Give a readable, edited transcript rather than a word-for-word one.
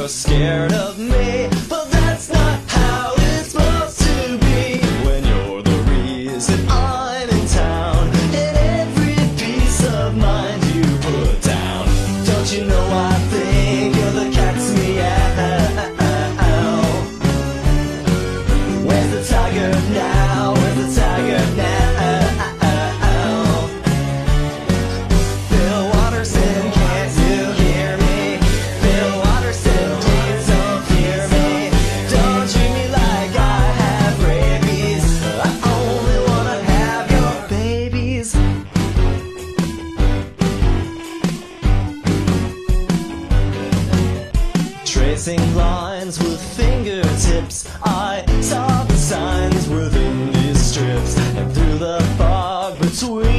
you're scared of me, but that's not how it's supposed to be. When you're the reason I'm in town, and every piece of mind you put down. Don't you know I think you're the cat's meow? Where's the tiger now? Where's the tiger now? Bill Watterson, can't you hear me? Bill Watterson, please don't hear me. Don't treat me like I have rabies. I only wanna have your babies. Tracing lines with fingertips, I saw the signs within these strips, and through the fog between